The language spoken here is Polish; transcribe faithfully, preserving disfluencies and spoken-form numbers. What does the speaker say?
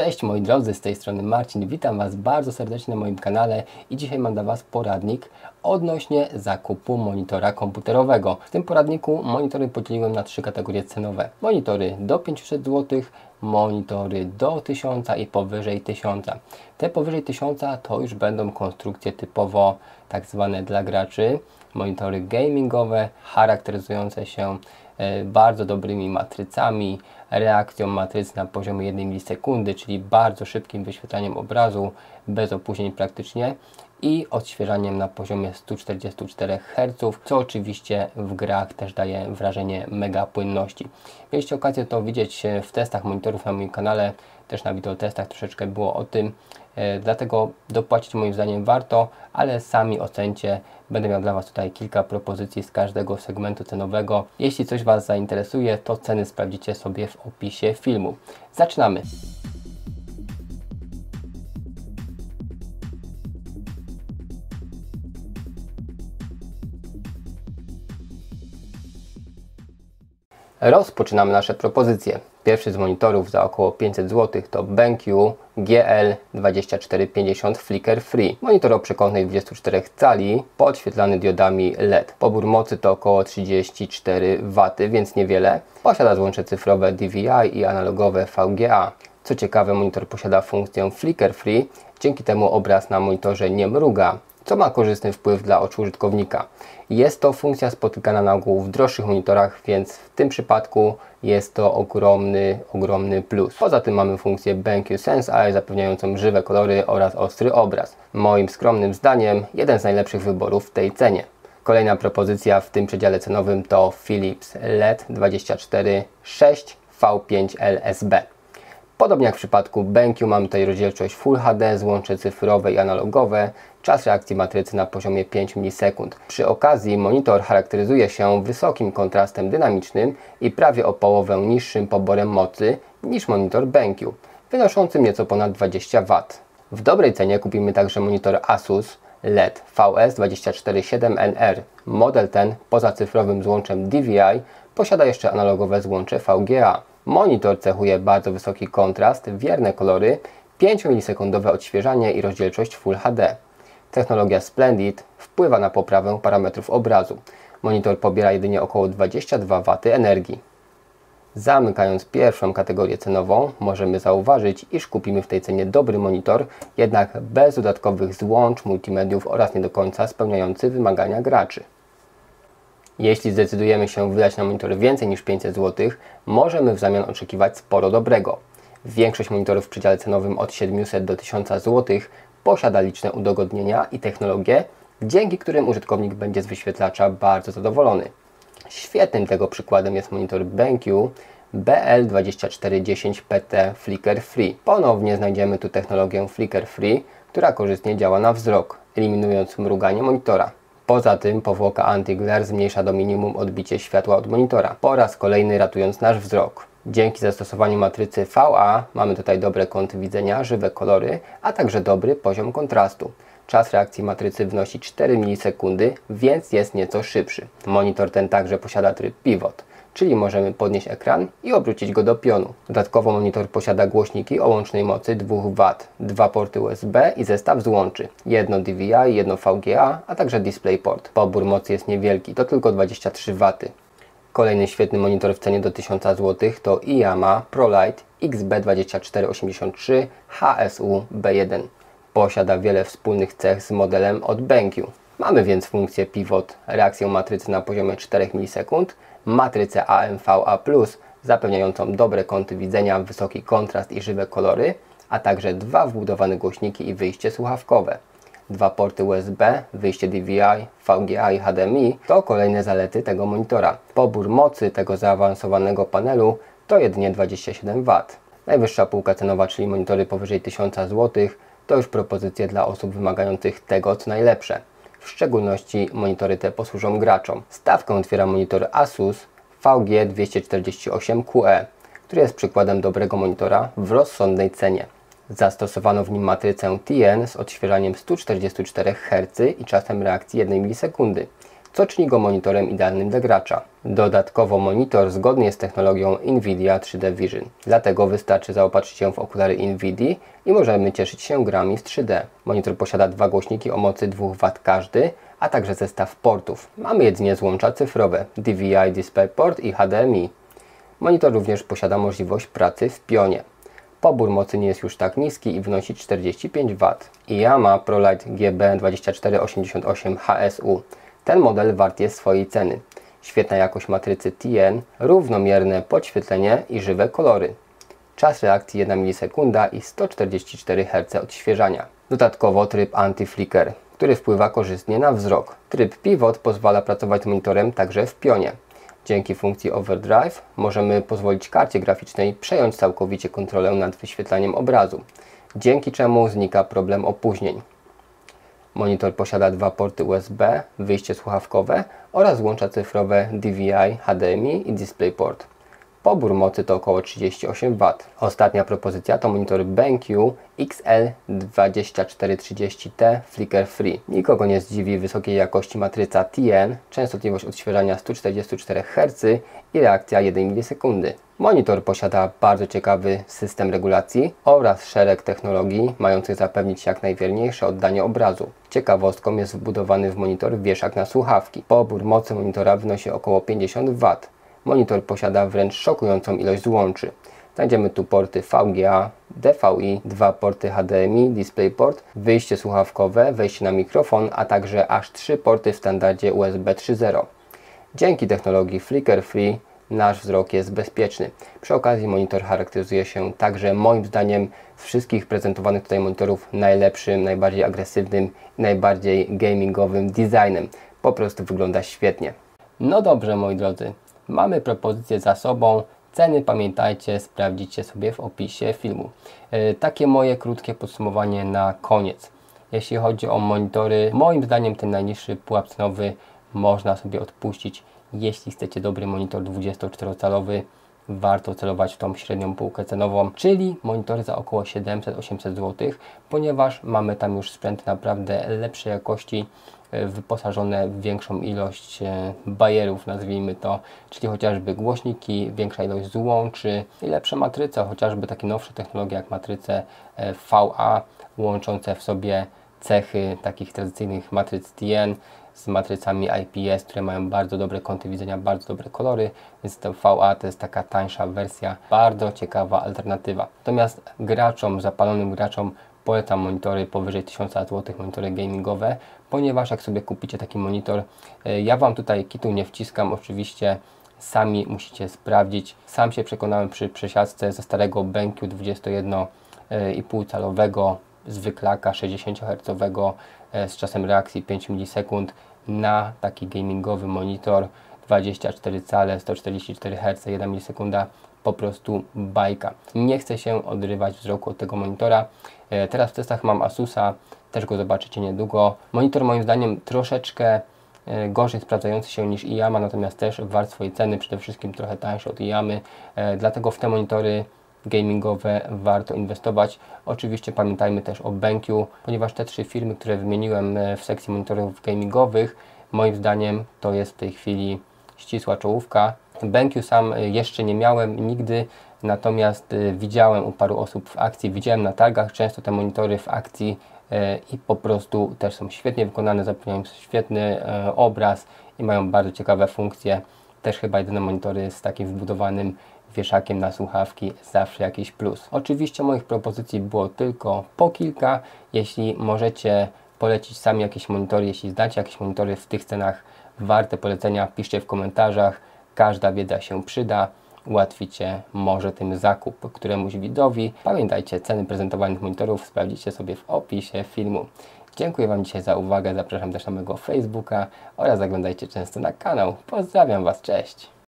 Cześć moi drodzy, z tej strony Marcin, witam Was bardzo serdecznie na moim kanale i dzisiaj mam dla Was poradnik odnośnie zakupu monitora komputerowego. W tym poradniku monitory podzieliłem na trzy kategorie cenowe. Monitory do pięciuset złotych, monitory do tysiąca i powyżej tysiąca. Te powyżej tysiąca to już będą konstrukcje typowo tak zwane dla graczy. Monitory gamingowe charakteryzujące się bardzo dobrymi matrycami, reakcją matrycy na poziomie jednej milisekundy, czyli bardzo szybkim wyświetlaniem obrazu, bez opóźnień praktycznie i odświeżaniem na poziomie stu czterdziestu czterech herców, co oczywiście w grach też daje wrażenie mega płynności. Mieliście okazję to widzieć w testach monitorów na moim kanale, też na wideotestach troszeczkę było o tym, e, dlatego dopłacić moim zdaniem warto, ale sami ocencie. Będę miał dla Was tutaj kilka propozycji z każdego segmentu cenowego. Jeśli coś Was zainteresuje, to ceny sprawdzicie sobie w opisie filmu. Zaczynamy! Rozpoczynamy nasze propozycje. Pierwszy z monitorów za około pięćset złotych to BenQ G L dwadzieścia cztery pięćdziesiąt Flicker Free. Monitor o przekątnej dwudziestu czterech cali, podświetlany diodami L E D. Pobór mocy to około trzydzieści cztery watów, więc niewiele. Posiada złącze cyfrowe D V I i analogowe V G A. Co ciekawe, monitor posiada funkcję Flicker Free, dzięki temu obraz na monitorze nie mruga, co ma korzystny wpływ dla oczu użytkownika. Jest to funkcja spotykana na ogół w droższych monitorach, więc w tym przypadku jest to ogromny, ogromny plus. Poza tym mamy funkcję BenQ Sense Eye zapewniającą żywe kolory oraz ostry obraz. Moim skromnym zdaniem jeden z najlepszych wyborów w tej cenie. Kolejna propozycja w tym przedziale cenowym to Philips L E D dwadzieścia cztery sześć V pięć L S B. Podobnie jak w przypadku BenQ mamy tutaj rozdzielczość Full H D, złącze cyfrowe i analogowe, czas reakcji matrycy na poziomie pięć milisekund. Przy okazji monitor charakteryzuje się wysokim kontrastem dynamicznym i prawie o połowę niższym poborem mocy niż monitor BenQ, wynoszącym nieco ponad dwadzieścia watów. W dobrej cenie kupimy także monitor Asus L E D V S dwadzieścia cztery siedem N R. Model ten poza cyfrowym złączem D V I posiada jeszcze analogowe złącze V G A. Monitor cechuje bardzo wysoki kontrast, wierne kolory, pięciomilisekundowe odświeżanie i rozdzielczość Full H D. Technologia Splendid wpływa na poprawę parametrów obrazu. Monitor pobiera jedynie około dwadzieścia dwa waty energii. Zamykając pierwszą kategorię cenową, możemy zauważyć, iż kupimy w tej cenie dobry monitor, jednak bez dodatkowych złącz, multimediów oraz nie do końca spełniający wymagania graczy. Jeśli zdecydujemy się wydać na monitor więcej niż pięćset złotych, możemy w zamian oczekiwać sporo dobrego. Większość monitorów w przedziale cenowym od siedmiuset do tysiąca złotych posiada liczne udogodnienia i technologie, dzięki którym użytkownik będzie z wyświetlacza bardzo zadowolony. Świetnym tego przykładem jest monitor BenQ B L dwadzieścia cztery dziesięć P T Flicker Free. Ponownie znajdziemy tu technologię Flicker Free, która korzystnie działa na wzrok, eliminując mruganie monitora. Poza tym powłoka anti-glare zmniejsza do minimum odbicie światła od monitora, po raz kolejny ratując nasz wzrok. Dzięki zastosowaniu matrycy V A mamy tutaj dobre kąty widzenia, żywe kolory, a także dobry poziom kontrastu. Czas reakcji matrycy wynosi cztery milisekundy, więc jest nieco szybszy. Monitor ten także posiada tryb pivot, czyli możemy podnieść ekran i obrócić go do pionu. Dodatkowo monitor posiada głośniki o łącznej mocy dwa wata, dwa porty U S B i zestaw złączy, jedno D V I, jedno V G A, a także DisplayPort. Pobór mocy jest niewielki, to tylko dwadzieścia trzy waty. Kolejny świetny monitor w cenie do tysiąca złotych to Iyama ProLight X B dwadzieścia cztery osiemdziesiąt trzy H S U B jeden. Posiada wiele wspólnych cech z modelem od BenQ. Mamy więc funkcję Pivot, reakcję matrycy na poziomie czterech milisekund, matrycę A M V A plus, zapewniającą dobre kąty widzenia, wysoki kontrast i żywe kolory, a także dwa wbudowane głośniki i wyjście słuchawkowe. Dwa porty U S B, wyjście D V I, V G A i H D M I to kolejne zalety tego monitora. Pobór mocy tego zaawansowanego panelu to jedynie dwadzieścia siedem watów. Najwyższa półka cenowa, czyli monitory powyżej tysiąca złotych, to już propozycje dla osób wymagających tego co najlepsze. W szczególności monitory te posłużą graczom. Stawkę otwiera monitor Asus V G dwieście czterdzieści osiem Q E, który jest przykładem dobrego monitora w rozsądnej cenie. Zastosowano w nim matrycę T N z odświeżaniem stu czterdziestu czterech herców i czasem reakcji jednej milisekundy. co czyni go monitorem idealnym dla gracza. Dodatkowo monitor zgodny jest z technologią Nvidia trzy D Vision, dlatego wystarczy zaopatrzyć się w okulary Nvidii i możemy cieszyć się grami w trzy D. Monitor posiada dwa głośniki o mocy dwóch watów każdy, a także zestaw portów. Mamy jedynie złącza cyfrowe D V I DisplayPort i H D M I. Monitor również posiada możliwość pracy w pionie. Pobór mocy nie jest już tak niski i wynosi czterdzieści pięć watów. Yamaha ProLight G B dwa cztery osiemdziesiąt osiem H S U. Ten model wart jest swojej ceny. Świetna jakość matrycy T N, równomierne podświetlenie i żywe kolory. Czas reakcji jedna milisekunda i sto czterdzieści cztery herce odświeżania. Dodatkowo tryb anti-flicker, który wpływa korzystnie na wzrok. Tryb pivot pozwala pracować z monitorem także w pionie. Dzięki funkcji Overdrive możemy pozwolić karcie graficznej przejąć całkowicie kontrolę nad wyświetlaniem obrazu, dzięki czemu znika problem opóźnień. Monitor posiada dwa porty U S B, wyjście słuchawkowe oraz łącza cyfrowe D V I, H D M I i DisplayPort. Pobór mocy to około trzydzieści osiem watów. Ostatnia propozycja to monitor BenQ X L dwa cztery trzydzieści T Flicker Free. Nikogo nie zdziwi wysokiej jakości matryca T N, częstotliwość odświeżania sto czterdzieści cztery herców i reakcja jedna milisekundy. Monitor posiada bardzo ciekawy system regulacji oraz szereg technologii mających zapewnić jak najwierniejsze oddanie obrazu. Ciekawostką jest wbudowany w monitor wieszak na słuchawki. Pobór mocy monitora wynosi około pięćdziesiąt watów. Monitor posiada wręcz szokującą ilość złączy. Znajdziemy tu porty V G A, D V I, dwa porty H D M I, DisplayPort, wyjście słuchawkowe, wejście na mikrofon, a także aż trzy porty w standardzie U S B trzy zero. Dzięki technologii Flicker Free nasz wzrok jest bezpieczny. Przy okazji monitor charakteryzuje się także moim zdaniem z wszystkich prezentowanych tutaj monitorów najlepszym, najbardziej agresywnym i najbardziej gamingowym designem. Po prostu wygląda świetnie. No dobrze, moi drodzy. Mamy propozycję za sobą, ceny pamiętajcie, sprawdzicie sobie w opisie filmu. Yy, takie moje krótkie podsumowanie na koniec. Jeśli chodzi o monitory, moim zdaniem ten najniższy pułap cenowy można sobie odpuścić. Jeśli chcecie dobry monitor dwudziestoczterocalowy, warto celować w tą średnią półkę cenową, czyli monitory za około siedemset do osiemset złotych, ponieważ mamy tam już sprzęty naprawdę lepszej jakości, wyposażone w większą ilość bajerów, nazwijmy to, czyli chociażby głośniki, większa ilość złączy i lepsze matryce, chociażby takie nowsze technologie jak matryce V A, łączące w sobie cechy takich tradycyjnych matryc T N z matrycami I P S, które mają bardzo dobre kąty widzenia, bardzo dobre kolory, więc to V A to jest taka tańsza wersja, bardzo ciekawa alternatywa. Natomiast graczom, zapalonym graczom polecam monitory powyżej tysiąc złotych, monitory gamingowe, ponieważ jak sobie kupicie taki monitor, ja Wam tutaj kitu nie wciskam, oczywiście sami musicie sprawdzić. Sam się przekonałem przy przesiadce ze starego BenQ dwudziestojednocinałowego zwyklaka sześćdziesięciohercowego z czasem reakcji pięć milisekund na taki gamingowy monitor dwadzieścia cztery cale, sto czterdzieści cztery herce, jedna milisekunda. Po prostu bajka. Nie chcę się odrywać wzroku od tego monitora. Teraz w testach mam Asusa, też go zobaczycie niedługo. Monitor moim zdaniem troszeczkę gorzej sprawdzający się niż Yamaha, natomiast też wart swojej ceny, przede wszystkim trochę tańszy od Yamahy. Dlatego w te monitory gamingowe warto inwestować. Oczywiście pamiętajmy też o BenQ, ponieważ te trzy firmy, które wymieniłem w sekcji monitorów gamingowych, moim zdaniem to jest w tej chwili ścisła czołówka. BenQ sam jeszcze nie miałem nigdy, natomiast widziałem u paru osób w akcji, widziałem na targach często te monitory w akcji i po prostu też są świetnie wykonane, zapewniają świetny obraz i mają bardzo ciekawe funkcje. Też chyba jedyne monitory z takim wbudowanym wieszakiem na słuchawki, zawsze jakiś plus. Oczywiście moich propozycji było tylko po kilka. Jeśli możecie polecić sami jakieś monitory, jeśli znacie jakieś monitory w tych cenach warte polecenia, piszcie w komentarzach. Każda wiedza się przyda. Ułatwicie może tym zakup któremuś widowi. Pamiętajcie, ceny prezentowanych monitorów sprawdzicie sobie w opisie filmu. Dziękuję Wam dzisiaj za uwagę. Zapraszam też na mojego Facebooka oraz zaglądajcie często na kanał. Pozdrawiam Was, cześć!